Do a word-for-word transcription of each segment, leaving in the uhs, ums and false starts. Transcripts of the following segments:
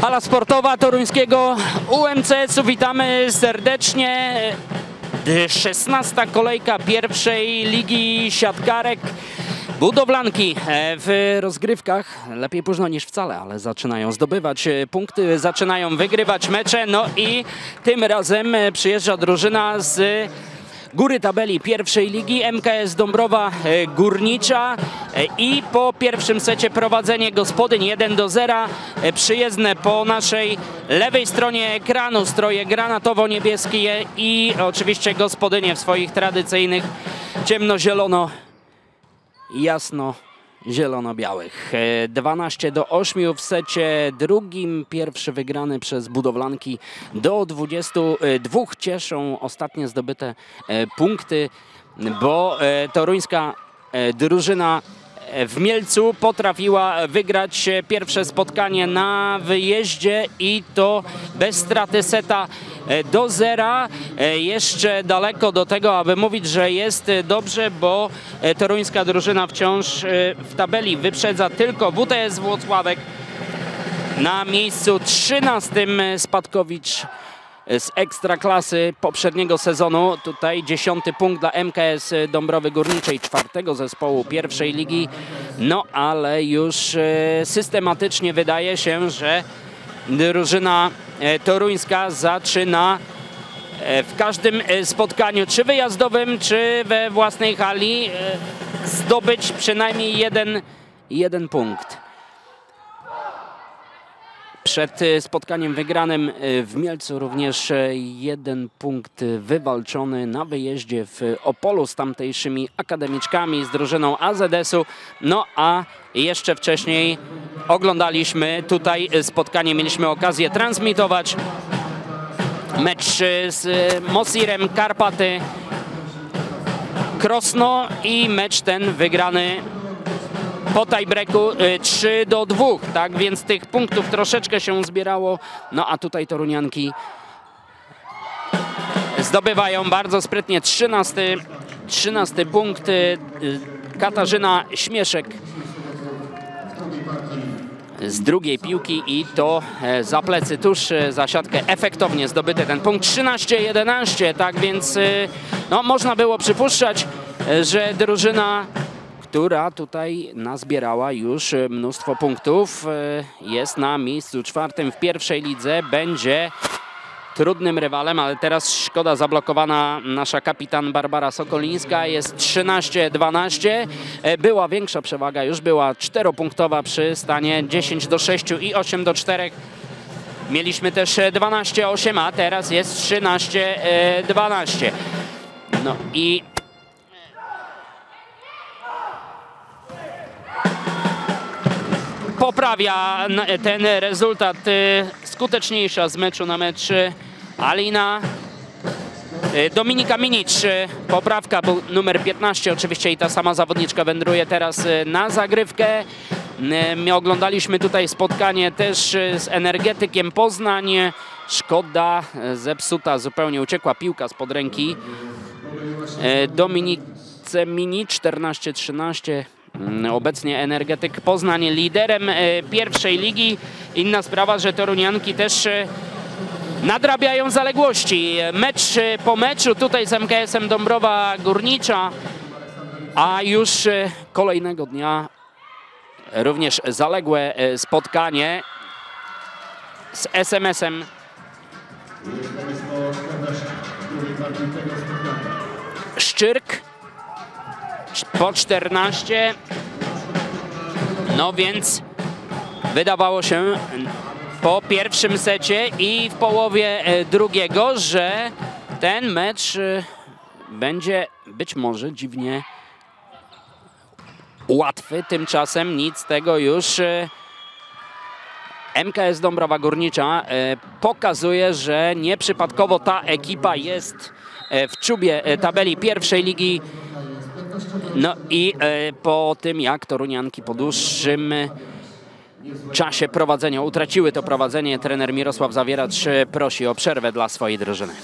Hala sportowa toruńskiego U M C S-u. Witamy serdecznie. szesnasta kolejka pierwszej ligi siatkarek budowlanki w rozgrywkach. Lepiej późno niż wcale, ale zaczynają zdobywać punkty, zaczynają wygrywać mecze. No i tym razem przyjeżdża drużyna z góry tabeli pierwszej ligi, M K S Dąbrowa Górnicza, i po pierwszym secie prowadzenie gospodyń jeden do zera. Przyjezdne po naszej lewej stronie ekranu stroje granatowo-niebieskie i oczywiście gospodynie w swoich tradycyjnych ciemnozielono jasno zielono-białych. dwanaście do ośmiu w secie drugim. Pierwszy wygrany przez budowlanki do dwudziestu dwóch. Cieszą ostatnie zdobyte punkty, bo toruńska drużyna w Mielcu potrafiła wygrać pierwsze spotkanie na wyjeździe i to bez straty seta do zera. Jeszcze daleko do tego, aby mówić, że jest dobrze, bo toruńska drużyna wciąż w tabeli wyprzedza tylko W T S Włocławek. Na miejscu trzynastym Spadkowicz z ekstraklasy poprzedniego sezonu. Tutaj dziesiąty punkt dla M K S Dąbrowy Górniczej, czwartego zespołu pierwszej ligi. No ale już systematycznie wydaje się, że drużyna toruńska zaczyna w każdym spotkaniu, czy wyjazdowym, czy we własnej hali, zdobyć przynajmniej jeden, jeden punkt. Przed spotkaniem wygranym w Mielcu również jeden punkt wywalczony na wyjeździe w Opolu z tamtejszymi akademiczkami, z drużyną A Z S-u. No a jeszcze wcześniej oglądaliśmy tutaj spotkanie, mieliśmy okazję transmitować mecz z Mosirem Karpaty Krosno i mecz ten wygrany po tiebreaku trzy do dwóch, tak więc tych punktów troszeczkę się zbierało. No a tutaj torunianki zdobywają bardzo sprytnie trzynasty, trzynasty punkt. Katarzyna Śmieszek z drugiej piłki i to za plecy, tuż za siatkę, efektownie zdobyty ten punkt. trzynaście jedenaście, tak więc no, można było przypuszczać, że drużyna, która tutaj nazbierała już mnóstwo punktów, jest na miejscu czwartym w pierwszej lidze, będzie trudnym rywalem, ale teraz szkoda, zablokowana nasza kapitan Barbara Sokolińska. Jest trzynaście dwanaście. Była większa przewaga, już była czteropunktowa przy stanie dziesięć do sześciu i osiem do czterech. Mieliśmy też dwanaście osiem, a teraz jest trzynaście dwanaście. No i poprawia ten rezultat skuteczniejsza z meczu na mecz Alina. Dominika Minicz, poprawka, był numer piętnaście, oczywiście i ta sama zawodniczka wędruje teraz na zagrywkę. My oglądaliśmy tutaj spotkanie też z Energetykiem Poznań. Szkoda, zepsuta, zupełnie uciekła piłka spod ręki Dominice Minicz. czternaście trzynaście. Obecnie Energetyk Poznań liderem pierwszej ligi. Inna sprawa, że torunianki też nadrabiają zaległości. Mecz po meczu tutaj z M K S-em Dąbrowa Górnicza, a już kolejnego dnia również zaległe spotkanie z S M S-em. Szczyrk po czternaście. No więc wydawało się po pierwszym secie i w połowie drugiego, że ten mecz będzie być może dziwnie łatwy. Tymczasem nic z tego już. M K S Dąbrowa Górnicza pokazuje, że nieprzypadkowo ta ekipa jest w czubie tabeli pierwszej ligi. No i e, po tym, jak torunianki po dłuższym czasie prowadzenia utraciły to prowadzenie, trener Mirosław Zawieracz prosi o przerwę dla swojej drużyny.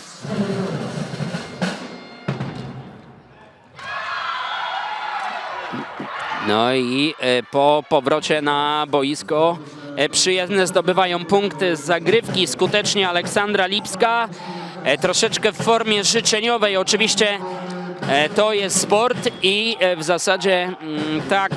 No i e, po powrocie na boisko przyjezdne zdobywają punkty z zagrywki. Skutecznie Aleksandra Lipska, troszeczkę w formie życzeniowej. Oczywiście to jest sport i w zasadzie tak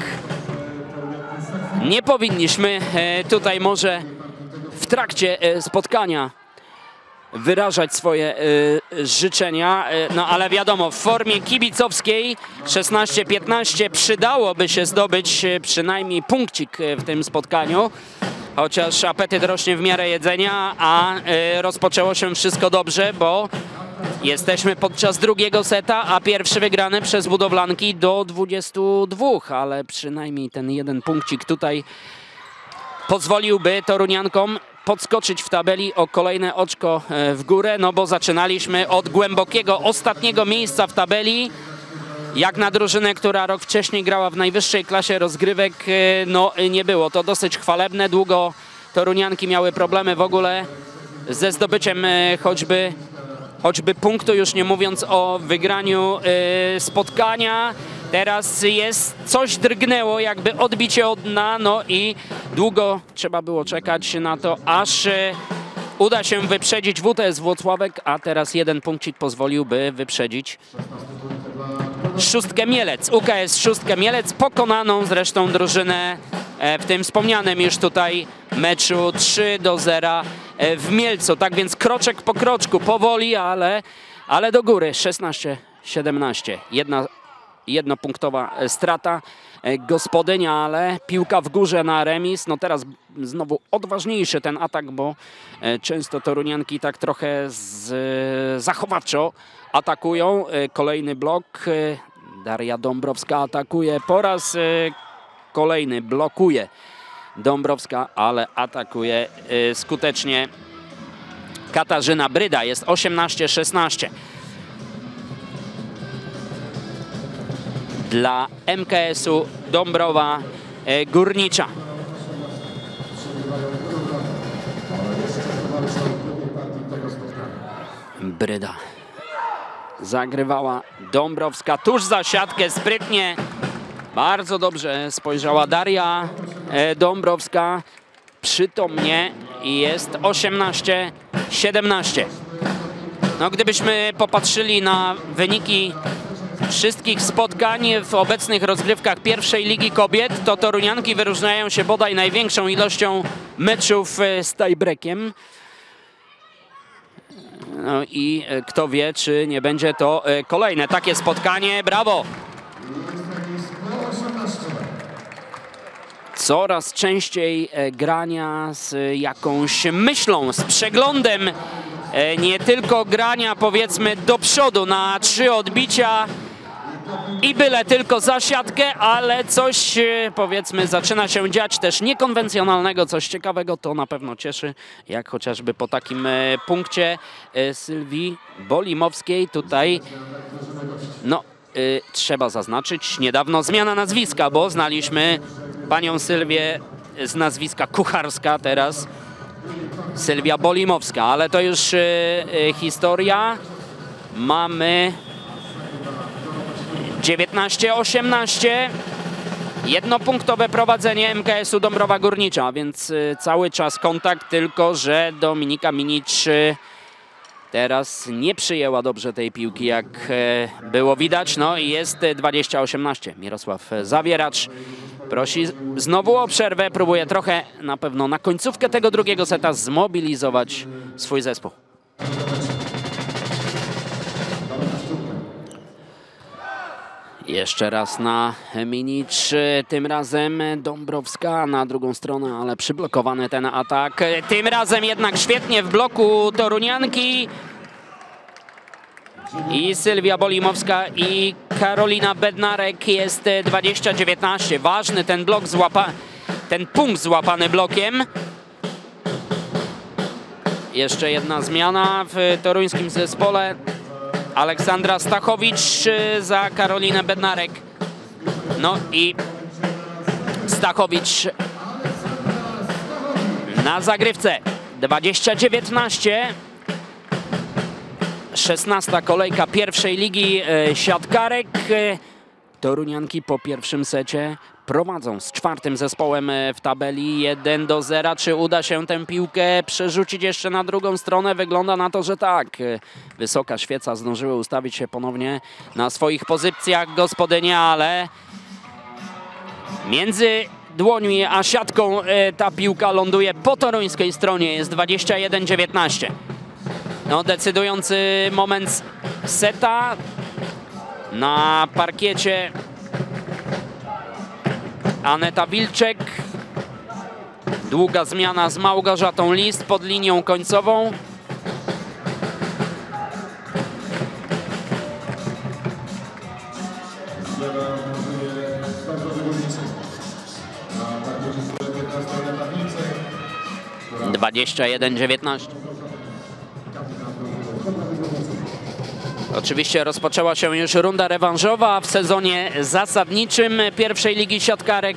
nie powinniśmy tutaj może w trakcie spotkania wyrażać swoje y, życzenia, y, no ale wiadomo, w formie kibicowskiej szesnaście piętnaście przydałoby się zdobyć y, przynajmniej punkcik y, w tym spotkaniu, chociaż apetyt rośnie w miarę jedzenia, a y, rozpoczęło się wszystko dobrze, bo jesteśmy podczas drugiego seta, a pierwszy wygrany przez budowlanki do dwudziestu dwóch, ale przynajmniej ten jeden punkcik tutaj pozwoliłby toruniankom podskoczyć w tabeli o kolejne oczko w górę, no bo zaczynaliśmy od głębokiego ostatniego miejsca w tabeli. Jak na drużynę, która rok wcześniej grała w najwyższej klasie rozgrywek, no nie było to dosyć chwalebne. Długo torunianki miały problemy w ogóle ze zdobyciem choćby, choćby punktu, już nie mówiąc o wygraniu spotkania. Teraz jest, coś drgnęło, jakby odbicie od dna, no i długo trzeba było czekać na to, aż uda się wyprzedzić W T S Włocławek, a teraz jeden punkcik pozwoliłby wyprzedzić Szóstkę Mielec. U K S Szóstkę Mielec, pokonaną zresztą drużynę w tym wspomnianym już tutaj meczu trzy do zera w Mielcu. Tak więc kroczek po kroczku, powoli, ale, ale do góry. szesnaście siedemnaście. Jedna jednopunktowa strata gospodynia, ale piłka w górze na remis. No teraz znowu odważniejszy ten atak, bo często torunianki tak trochę z, zachowawczo atakują. Kolejny blok. Daria Dąbrowska atakuje po raz kolejny. Blokuje Dąbrowska, ale atakuje skutecznie Katarzyna Bryda. Jest osiemnaście szesnaście. Dla M K S-u Dąbrowa Górnicza. Bryda zagrywała Dąbrowska tuż za siatkę, sprytnie. Bardzo dobrze spojrzała Daria Dąbrowska. Przytomnie jest osiemnaście siedemnaście. No, gdybyśmy popatrzyli na wyniki wszystkich spotkań w obecnych rozgrywkach pierwszej Ligi Kobiet, to torunianki wyróżniają się bodaj największą ilością meczów z tiebreakiem. No i kto wie, czy nie będzie to kolejne takie spotkanie. Brawo! Coraz częściej grania z jakąś myślą, z przeglądem, nie tylko grania powiedzmy do przodu na trzy odbicia i byle tylko za siatkę, ale coś powiedzmy zaczyna się dziać też niekonwencjonalnego, coś ciekawego. To na pewno cieszy, jak chociażby po takim punkcie Sylwii Bolimowskiej. Tutaj no y, trzeba zaznaczyć niedawno zmiana nazwiska, bo znaliśmy panią Sylwię z nazwiska Kucharska, teraz Sylwia Bolimowska, ale to już y, y, historia. Mamy dziewiętnaście osiemnaście. Jednopunktowe prowadzenie M K S-u Dąbrowa Górnicza, więc y, cały czas kontakt, tylko że Dominika Minicz y, teraz nie przyjęła dobrze tej piłki, jak y, było widać. No i jest dwadzieścia osiemnaście. Mirosław Zawieracz prosi znowu o przerwę, próbuje trochę na pewno na końcówkę tego drugiego seta zmobilizować swój zespół. Jeszcze raz na Minicz, tym razem Dąbrowska na drugą stronę, ale przyblokowany ten atak. Tym razem jednak świetnie w bloku torunianki. I Sylwia Bolimowska i Karolina Bednarek. Jest dwadzieścia dziewiętnaście. Ważny ten blok, złapa, ten punkt złapany blokiem. Jeszcze jedna zmiana w toruńskim zespole. Aleksandra Stachowicz za Karolinę Bednarek. No i Stachowicz na zagrywce. dwadzieścia dziewiętnaście. szesnasta kolejka pierwszej ligi siatkarek. Torunianki po pierwszym secie prowadzą z czwartym zespołem w tabeli jeden do zera. Czy uda się tę piłkę przerzucić jeszcze na drugą stronę? Wygląda na to, że tak. Wysoka Świeca zdążyły ustawić się ponownie na swoich pozycjach gospodynie, ale między dłońmi a siatką ta piłka ląduje po toruńskiej stronie. Jest dwadzieścia jeden dziewiętnaście. No, decydujący moment seta na parkiecie. Aneta Wilczek. Długa zmiana z Małgorzatą List pod linią końcową. dwadzieścia jeden dziewiętnaście. Oczywiście rozpoczęła się już runda rewanżowa w sezonie zasadniczym pierwszej ligi siatkarek.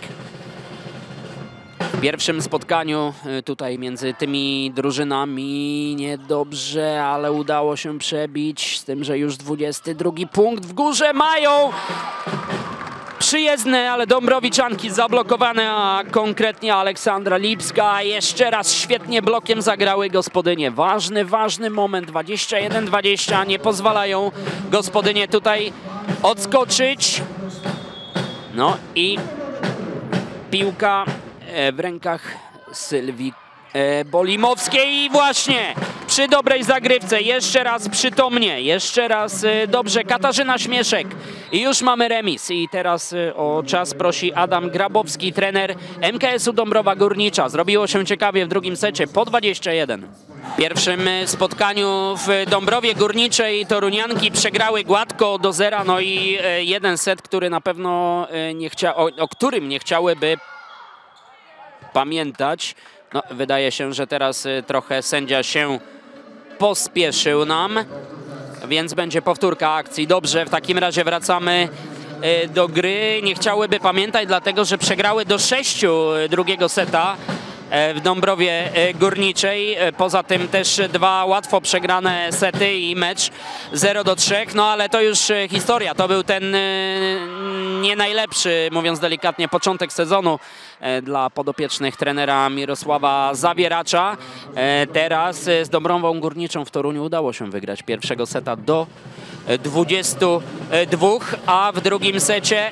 W pierwszym spotkaniu tutaj między tymi drużynami niedobrze, ale udało się przebić, z tym, że już dwudziesty drugi punkt w górze mają przyjezdne, ale Dąbrowiczanki zablokowane, a konkretnie Aleksandra Lipska. Jeszcze raz świetnie blokiem zagrały gospodynie. Ważny, ważny moment. dwadzieścia jeden dwadzieścia. Nie pozwalają gospodynie tutaj odskoczyć. No i piłka w rękach Sylwii Bolimowskiej i właśnie przy dobrej zagrywce, jeszcze raz przytomnie, jeszcze raz dobrze, Katarzyna Śmieszek i już mamy remis. I teraz o czas prosi Adam Grabowski, trener M K S-u Dąbrowa Górnicza. Zrobiło się ciekawie w drugim secie po dwadzieścia jeden. W pierwszym spotkaniu w Dąbrowie Górniczej torunianki przegrały gładko do zera, no i jeden set, który na pewno nie chcia, o, o którym nie chciałyby pamiętać. No, wydaje się, że teraz trochę sędzia się pospieszył nam, więc będzie powtórka akcji. Dobrze, w takim razie wracamy do gry. Nie chciałyby pamiętać, dlatego że przegrały do sześciu drugiego seta w Dąbrowie Górniczej. Poza tym też dwa łatwo przegrane sety i mecz zero do trzech. No ale to już historia. To był ten nie najlepszy, mówiąc delikatnie, początek sezonu dla podopiecznych trenera Mirosława Zawieracza. Teraz z Dąbrową Górniczą w Toruniu udało się wygrać pierwszego seta do dwudziestu dwóch, a w drugim secie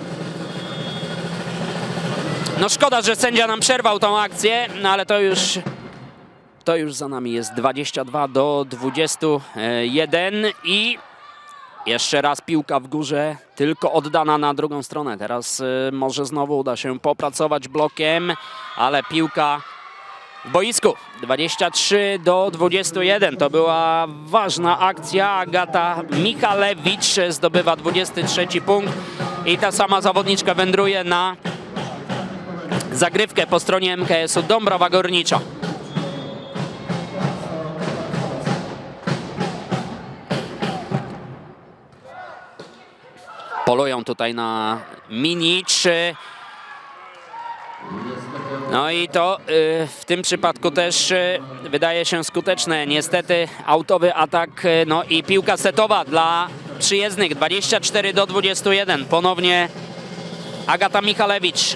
no szkoda, że sędzia nam przerwał tą akcję, no ale to już, to już za nami jest dwadzieścia dwa do dwudziestu jeden i jeszcze raz piłka w górze, tylko oddana na drugą stronę. Teraz y, może znowu uda się popracować blokiem, ale piłka w boisku. dwadzieścia trzy do dwudziestu jeden. To była ważna akcja. Agata Michalewicz zdobywa dwudziesty trzeci punkt i ta sama zawodniczka wędruje na zagrywkę po stronie M K S-u Dąbrowa Górnicza. Polują tutaj na Minicz. No i to y, w tym przypadku też y, wydaje się skuteczne. Niestety autowy atak, y, no i piłka setowa dla przyjezdnych. dwadzieścia cztery do dwudziestu jeden. Ponownie Agata Michalewicz.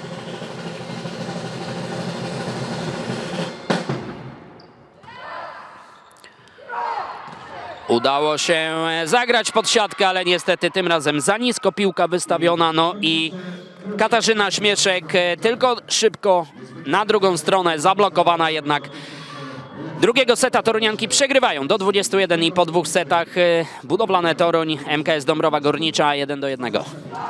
Udało się zagrać pod siatkę, ale niestety tym razem za nisko piłka wystawiona. No i Katarzyna Śmieszek tylko szybko na drugą stronę, zablokowana jednak. Drugiego seta torunianki przegrywają do dwudziestu jeden i po dwóch setach Budowlane Toruń, M K S Dąbrowa Górnicza jeden do jednego.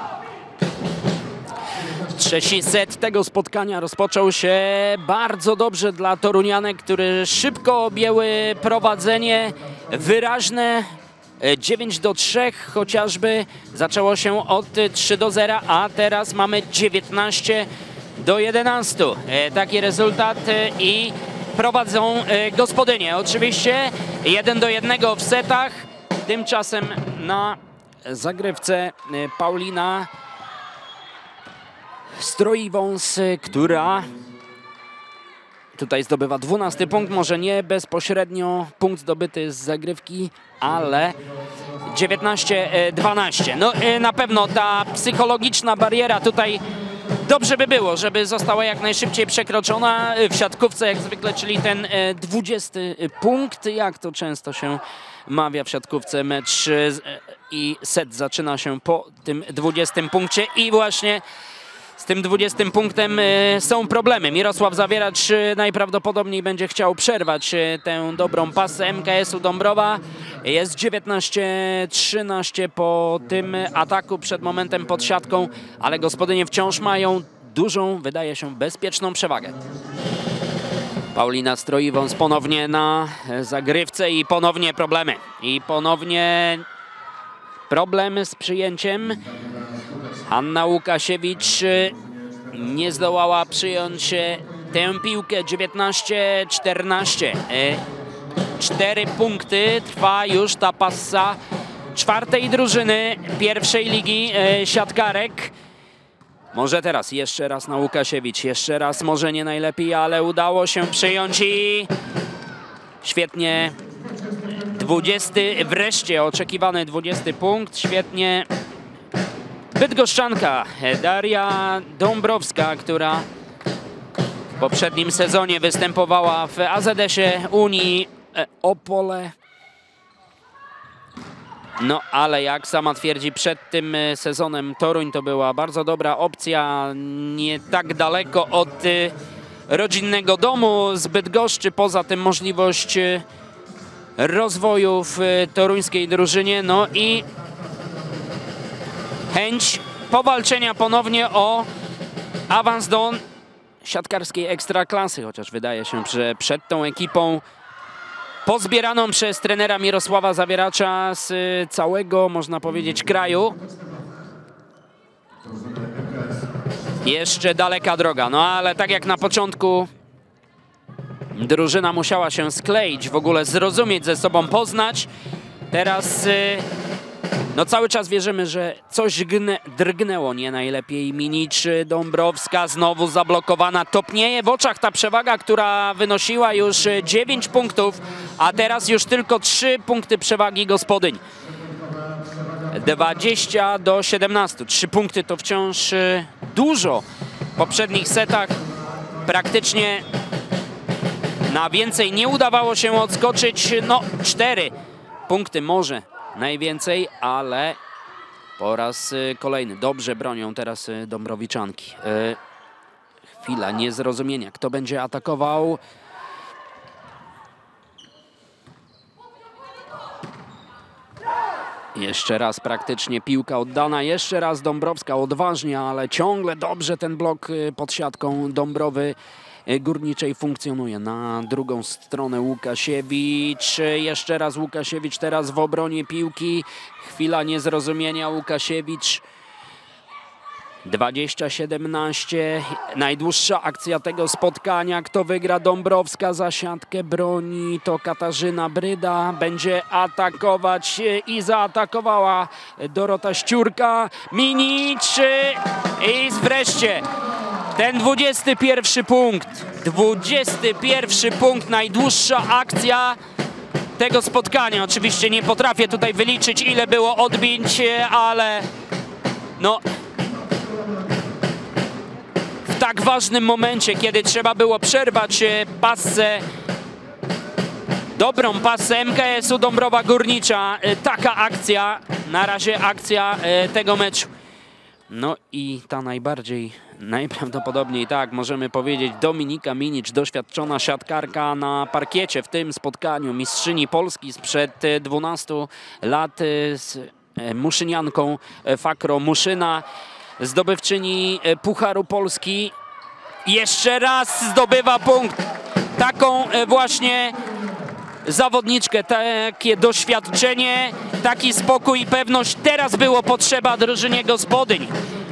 Trzeci set tego spotkania rozpoczął się bardzo dobrze dla torunianek, które szybko objęły prowadzenie wyraźne. dziewięć do trzech chociażby zaczęło się od trzy do zera, a teraz mamy dziewiętnaście do jedenastu. Taki rezultat i prowadzą gospodynie. Oczywiście jeden do jednego w setach. Tymczasem na zagrywce Paulina Stroiwąs, która tutaj zdobywa dwunasty punkt, może nie bezpośrednio punkt zdobyty z zagrywki, ale dziewiętnaście dwanaście. No na pewno ta psychologiczna bariera tutaj dobrze by było, żeby została jak najszybciej przekroczona w siatkówce jak zwykle, czyli ten dwudziesty punkt, jak to często się mawia w siatkówce, mecz i set zaczyna się po tym dwudziestym punkcie i właśnie z tym dwudziestym punktem są problemy. Mirosław Zawieracz najprawdopodobniej będzie chciał przerwać tę dobrą pasę M K S-u Dąbrowa. Jest dziewiętnaście trzynaście po tym ataku przed momentem pod siatką, ale gospodynie wciąż mają dużą, wydaje się, bezpieczną przewagę. Paulina Stroiwąs ponownie na zagrywce i ponownie problemy. I ponownie problemy z przyjęciem. Hanna Łukasiewicz nie zdołała przyjąć tę piłkę. Dziewiętnaście czternaście. Cztery punkty. Trwa już ta passa czwartej drużyny pierwszej ligi siatkarek. Może teraz jeszcze raz na Łukasiewicz. Jeszcze raz może nie najlepiej, ale udało się przyjąć i świetnie. dwudziesty, wreszcie oczekiwany dwudziesty punkt. Świetnie. Bydgoszczanka Daria Dąbrowska, która w poprzednim sezonie występowała w A Z S-ie Unii Opole. No ale jak sama twierdzi, przed tym sezonem Toruń to była bardzo dobra opcja. Nie tak daleko od rodzinnego domu z Bydgoszczy. Poza tym możliwość rozwoju w toruńskiej drużynie. No i chęć powalczenia ponownie o awans do siatkarskiej ekstraklasy, chociaż wydaje się, że przed tą ekipą pozbieraną przez trenera Mirosława Zawieracza z całego, można powiedzieć, kraju. Jeszcze daleka droga, no ale tak jak na początku drużyna musiała się skleić, w ogóle zrozumieć ze sobą, poznać. Teraz no cały czas wierzymy, że coś gne, drgnęło nie najlepiej. Minicz, Dąbrowska znowu zablokowana. Topnieje w oczach ta przewaga, która wynosiła już dziewięć punktów, a teraz już tylko trzy punkty przewagi gospodyń. dwadzieścia do siedemnastu. trzy punkty to wciąż dużo. W poprzednich setach praktycznie na więcej nie udawało się odskoczyć. No cztery punkty może najwięcej, ale po raz kolejny dobrze bronią teraz Dąbrowiczanki. Chwila niezrozumienia. Kto będzie atakował? Jeszcze raz praktycznie piłka oddana. Jeszcze raz Dąbrowska odważnie, ale ciągle dobrze ten blok pod siatką Dąbrowy Górniczej funkcjonuje. Na drugą stronę Łukasiewicz. Jeszcze raz Łukasiewicz, teraz w obronie piłki. Chwila niezrozumienia. Łukasiewicz. dwadzieścia siedemnaście. Najdłuższa akcja tego spotkania. Kto wygra? Dąbrowska za siatkę broni. To Katarzyna Bryda. Będzie atakować i zaatakowała Dorota Ściurka. Minicz. I wreszcie ten dwudziesty pierwszy punkt. dwudziesty pierwszy punkt. Najdłuższa akcja tego spotkania. Oczywiście nie potrafię tutaj wyliczyć, ile było odbić, ale no w tak ważnym momencie, kiedy trzeba było przerwać pasę, dobrą pasę M K S-u Dąbrowa Górnicza, taka akcja, na razie akcja tego meczu. No i ta najbardziej, najprawdopodobniej tak możemy powiedzieć, Dominika Minicz, doświadczona siatkarka na parkiecie w tym spotkaniu, mistrzyni Polski sprzed dwunastu lat z muszynianką Fakro Muszyna, zdobywczyni Pucharu Polski. Jeszcze raz zdobywa punkt. Taką właśnie zawodniczkę, takie doświadczenie, taki spokój i pewność teraz było potrzeba drużynie gospodyń.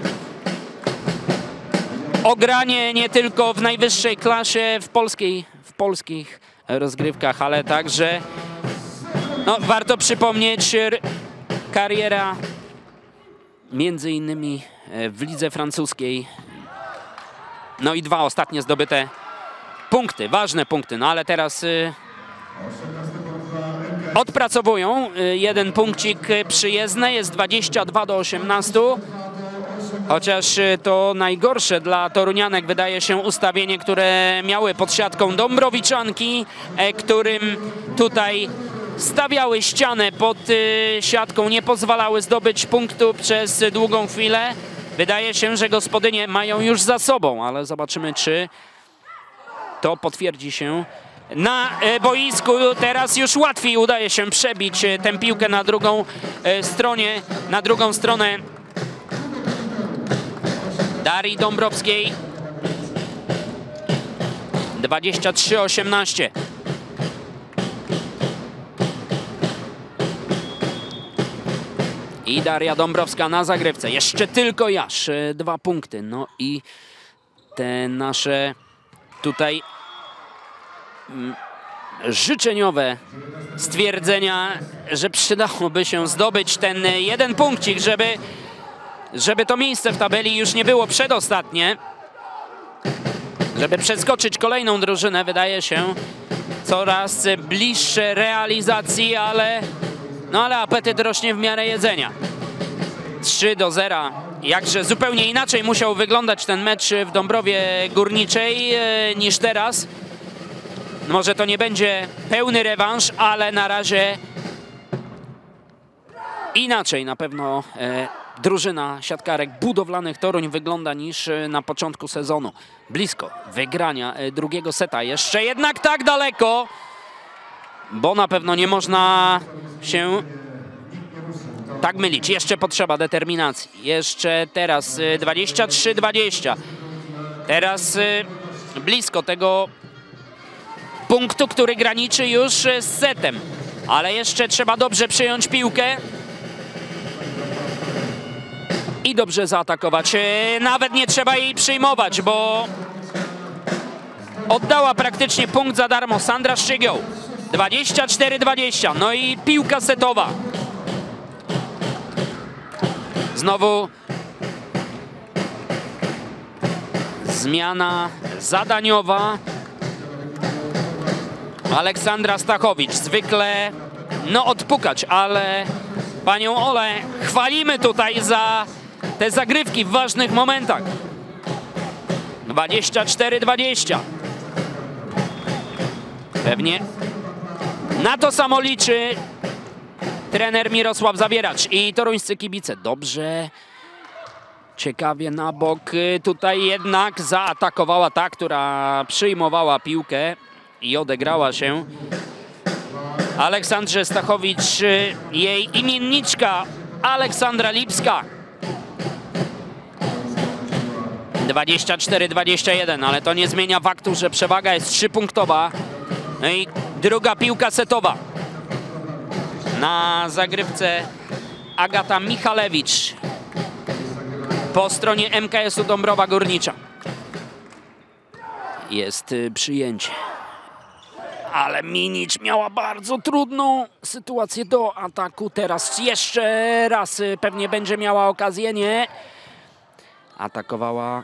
Ogranie nie tylko w najwyższej klasie w, polskiej, w polskich rozgrywkach, ale także no, warto przypomnieć kariera między innymi w lidze francuskiej. No i dwa ostatnie zdobyte punkty, ważne punkty, no ale teraz y, odpracowują jeden punkcik przyjezdny, jest dwadzieścia dwa do osiemnastu. Chociaż to najgorsze dla torunianek wydaje się ustawienie, które miały pod siatką Dąbrowiczanki, którym tutaj stawiały ścianę pod siatką, nie pozwalały zdobyć punktu przez długą chwilę. Wydaje się, że gospodynie mają już za sobą, ale zobaczymy, czy to potwierdzi się na boisku. Teraz już łatwiej udaje się przebić tę piłkę na drugą stronie, na drugą stronę Darii Dąbrowskiej. dwadzieścia trzy osiemnaście. I Daria Dąbrowska na zagrywce. Jeszcze tylko Jasz. Dwa punkty. No i te nasze tutaj życzeniowe stwierdzenia, że przydałoby się zdobyć ten jeden punkcik, żeby, żeby to miejsce w tabeli już nie było przedostatnie. Żeby przeskoczyć kolejną drużynę, wydaje się coraz bliższe realizacji, ale, no ale apetyt rośnie w miarę jedzenia. trzy do zera. Jakże zupełnie inaczej musiał wyglądać ten mecz w Dąbrowie Górniczej e, niż teraz. Może to nie będzie pełny rewanż, ale na razie inaczej na pewno e, drużyna siatkarek budowlanych Toruń wygląda niż e, na początku sezonu. Blisko wygrania e, drugiego seta. Jeszcze jednak tak daleko, bo na pewno nie można się tak mylić. Jeszcze potrzeba determinacji. Jeszcze teraz e, dwadzieścia trzy dwadzieścia. Teraz e, blisko tego punktu, który graniczy już z setem. Ale jeszcze trzeba dobrze przyjąć piłkę i dobrze zaatakować. Nawet nie trzeba jej przyjmować, bo oddała praktycznie punkt za darmo Sandra Szczygioł. dwadzieścia cztery dwadzieścia. No i piłka setowa. Znowu zmiana zadaniowa. Aleksandra Stachowicz, zwykle no odpukać, ale panią Olę chwalimy tutaj za te zagrywki w ważnych momentach. dwadzieścia cztery dwadzieścia. Pewnie na to samo liczy trener Mirosław Zawieracz i toruńscy kibice. Dobrze, ciekawie na bok. Tutaj jednak zaatakowała ta, która przyjmowała piłkę i odegrała się Aleksandrze Stachowicz, jej imienniczka Aleksandra Lipska. dwadzieścia cztery dwadzieścia jeden, ale to nie zmienia faktu, że przewaga jest trzypunktowa. No i druga piłka setowa. Na zagrywce Agata Michalewicz po stronie M K S-u Dąbrowa Górnicza. Jest przyjęcie. Ale Minicz miała bardzo trudną sytuację do ataku. Teraz jeszcze raz pewnie będzie miała okazję. Nie. Atakowała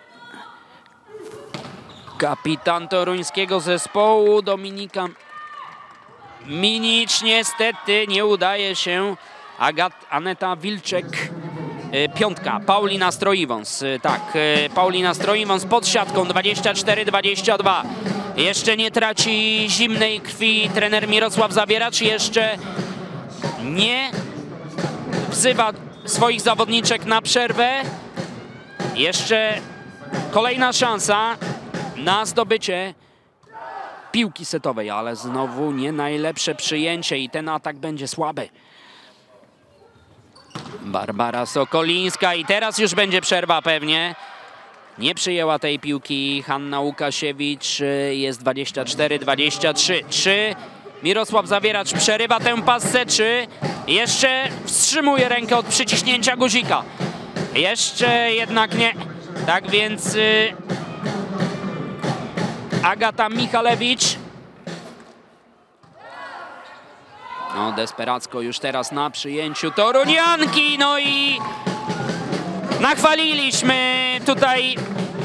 kapitan toruńskiego zespołu Dominika Minicz. Niestety nie udaje się. Agat, Aneta Wilczek, piątka. Paulina Stroiwąs. Tak, Paulina Stroiwąs pod siatką. dwadzieścia cztery dwadzieścia dwa. Jeszcze nie traci zimnej krwi trener Mirosław Zawieracz. Jeszcze nie wzywa swoich zawodniczek na przerwę. Jeszcze kolejna szansa na zdobycie piłki setowej, ale znowu nie najlepsze przyjęcie i ten atak będzie słaby. Barbara Sokolińska i teraz już będzie przerwa pewnie. Nie przyjęła tej piłki Hanna Łukasiewicz. Jest dwadzieścia cztery dwadzieścia trzy. Czy Mirosław Zawieracz przerywa tę pasę, czy jeszcze wstrzymuje rękę od przyciśnięcia guzika? Jeszcze jednak nie. Tak więc y, Agata Michalewicz. No desperacko już teraz na przyjęciu torunianki. No i nachwaliliśmy tutaj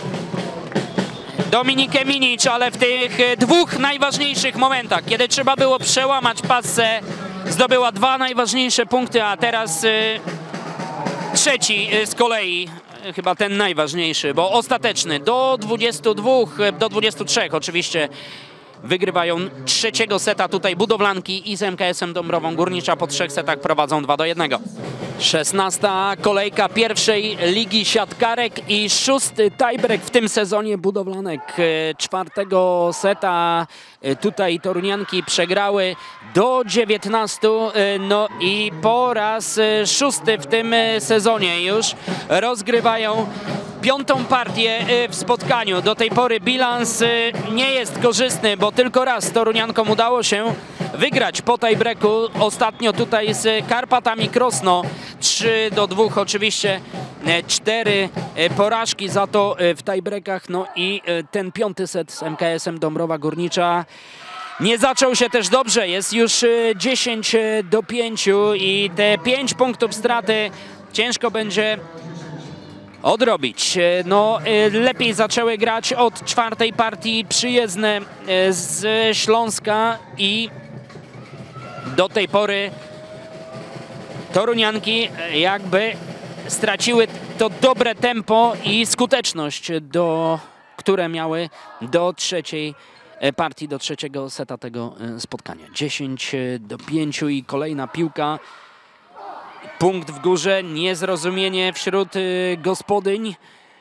Dominikę Minicz, ale w tych dwóch najważniejszych momentach, kiedy trzeba było przełamać pasę, zdobyła dwa najważniejsze punkty, a teraz y, trzeci z kolei chyba ten najważniejszy, bo ostateczny do dwudziestu dwóch, do dwudziestu trzech oczywiście wygrywają trzeciego seta tutaj Budowlanki i z M K S-em Dąbrową Górnicza po trzech setach prowadzą dwa do jednego. szesnasta kolejka pierwszej ligi siatkarek i szósty tiebreak w tym sezonie Budowlanek. Czwartego seta tutaj Torunianki przegrały do dziewiętnastu, no i po raz szósty w tym sezonie już rozgrywają piątą partię w spotkaniu. Do tej pory bilans nie jest korzystny, bo tylko raz Toruniankom udało się wygrać po tiebreaku. Ostatnio tutaj z Karpatami Krosno trzy do dwóch, oczywiście cztery porażki za to w tiebreakach. No i ten piąty set z M K S-em Dąbrowa Górnicza nie zaczął się też dobrze. Jest już dziesięć do pięciu i te pięć punktów straty ciężko będzie odrobić. No, lepiej zaczęły grać od czwartej partii przyjezdne z Śląska i do tej pory Torunianki jakby straciły to dobre tempo i skuteczność, do, które miały do trzeciej partii, do trzeciego seta tego spotkania. dziesięć do pięciu i kolejna piłka. Punkt w górze, niezrozumienie wśród y, gospodyń.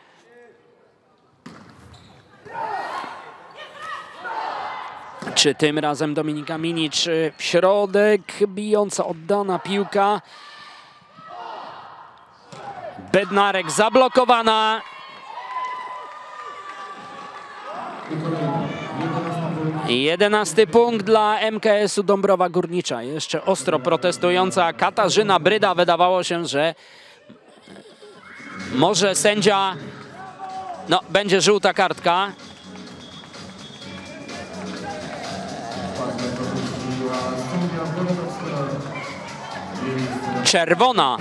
Czy tym razem Dominika Minicz w środek, bijąca, oddana piłka. Bednarek zablokowana. jedenasty punkt dla M K S-u Dąbrowa Górnicza. Jeszcze ostro protestująca Katarzyna Bryda. Wydawało się, że może sędzia, no będzie żółta kartka. Czerwona.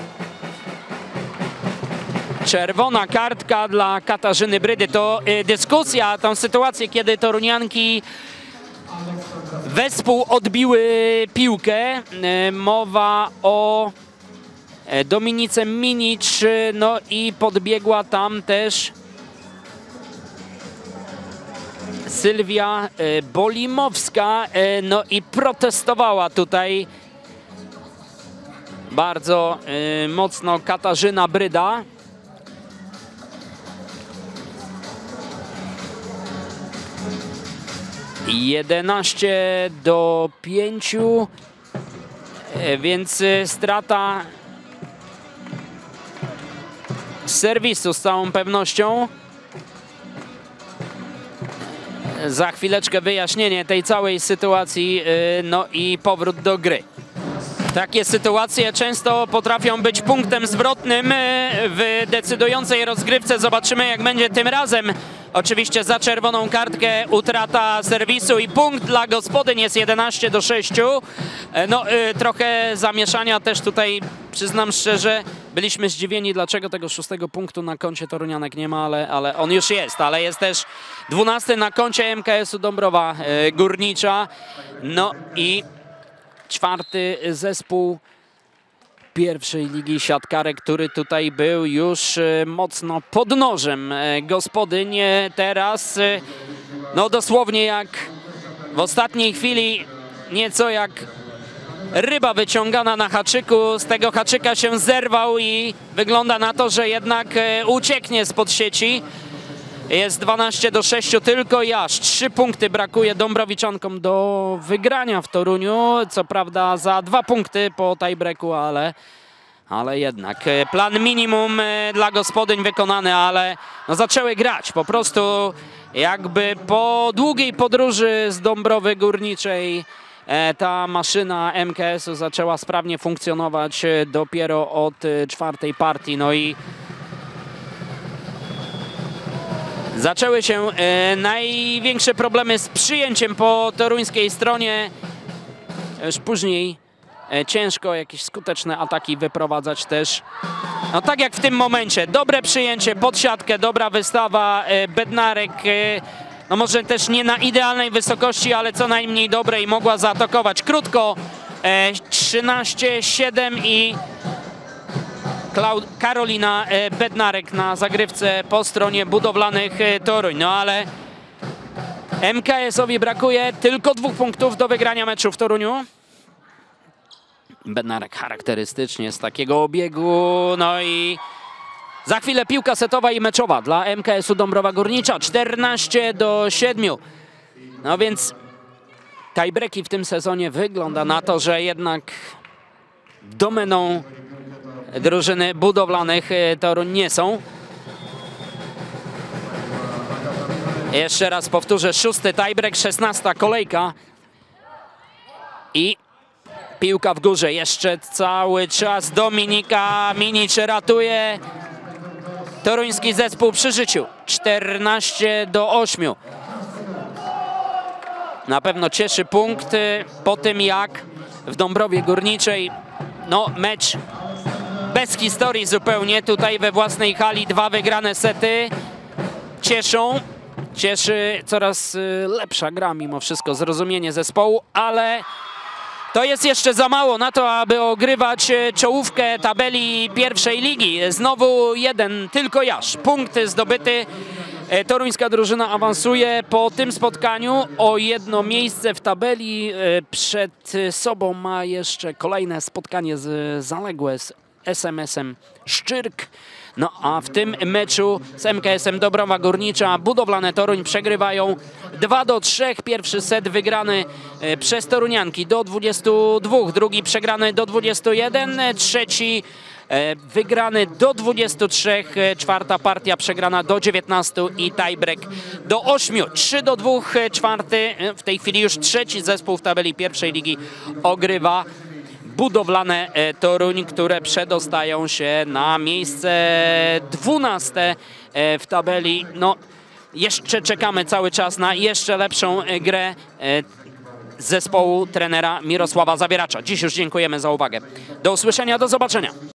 Czerwona kartka dla Katarzyny Brydy. To y, dyskusja, tą sytuację, kiedy Torunianki wespół odbiły piłkę. Y, mowa o y, Dominice Minicz, y, no i podbiegła tam też Sylwia y, Bolimowska, y, no i protestowała tutaj bardzo y, mocno Katarzyna Bryda. jedenaście do pięciu, więc strata serwisu z całą pewnością. Za chwileczkę wyjaśnienie tej całej sytuacji, no i powrót do gry. Takie sytuacje często potrafią być punktem zwrotnym w decydującej rozgrywce. Zobaczymy, jak będzie tym razem. Oczywiście za czerwoną kartkę utrata serwisu i punkt dla gospodyń, jest jedenaście do sześciu. No y, trochę zamieszania też tutaj, przyznam szczerze, byliśmy zdziwieni, dlaczego tego szóstego punktu na koncie Torunianek nie ma, ale, ale on już jest, ale jest też dwunasty na koncie M K S-u Dąbrowa y, Górnicza. No i czwarty zespół pierwszej ligi siatkarek, który tutaj był już mocno pod nożem gospodyń. Teraz no dosłownie jak w ostatniej chwili, nieco jak ryba wyciągana na haczyku, z tego haczyka się zerwał i wygląda na to, że jednak ucieknie spod sieci. Jest dwanaście do sześciu tylko i aż trzy punkty brakuje Dąbrowiczankom do wygrania w Toruniu. Co prawda za dwa punkty po tiebreaku, ale, ale jednak plan minimum dla gospodyń wykonany, ale no zaczęły grać. Po prostu jakby po długiej podróży z Dąbrowy Górniczej ta maszyna M K S-u zaczęła sprawnie funkcjonować dopiero od czwartej partii. No i zaczęły się e, największe problemy z przyjęciem po toruńskiej stronie. Już później e, ciężko jakieś skuteczne ataki wyprowadzać też. No tak jak w tym momencie. Dobre przyjęcie pod siatkę, dobra wystawa. E, Bednarek, e, no może też nie na idealnej wysokości, ale co najmniej dobrej, mogła zaatakować krótko. E, trzynaście siedem i Klau Karolina Bednarek na zagrywce po stronie budowlanych Toruń. No ale M K S-owi brakuje tylko dwóch punktów do wygrania meczu w Toruniu. Bednarek charakterystycznie z takiego obiegu, no i za chwilę piłka setowa i meczowa dla M K S-u Dąbrowa Górnicza, czternaście do siedmiu. No więc tiebreaki w tym sezonie wygląda na to, że jednak domeną drużyny budowlanych Toruń nie są. Jeszcze raz powtórzę, szósty tiebreak, szesnasta kolejka i piłka w górze. Jeszcze cały czas Dominika Minic ratuje toruński zespół przy życiu. czternaście do ośmiu. Na pewno cieszy punkt po tym, jak w Dąbrowie Górniczej no mecz bez historii zupełnie. Tutaj we własnej hali dwa wygrane sety cieszą. Cieszy coraz lepsza gra mimo wszystko, zrozumienie zespołu, ale to jest jeszcze za mało na to, aby ogrywać czołówkę tabeli pierwszej ligi. Znowu jeden tylko Jasz. Punkt zdobyty. Toruńska drużyna awansuje po tym spotkaniu o jedno miejsce w tabeli. Przed sobą ma jeszcze kolejne spotkanie z zaległe z S M S-em Szczyrk. No a w tym meczu z M K S-em Dąbrowa Górnicza Budowlane Toruń przegrywają dwa do trzech. Pierwszy set wygrany przez torunianki do dwudziestu dwóch, drugi przegrany do dwudziestu jeden, trzeci wygrany do dwudziestu trzech, czwarta partia przegrana do dziewiętnastu i tiebreak do ośmiu. trzy do dwóch, czwarty, w tej chwili już trzeci zespół w tabeli pierwszej ligi ogrywa Budowlane Toruń, które przedostają się na miejsce dwunaste w tabeli. No, jeszcze czekamy cały czas na jeszcze lepszą grę zespołu trenera Mirosława Zabieracza. Dziś już dziękujemy za uwagę. Do usłyszenia, do zobaczenia.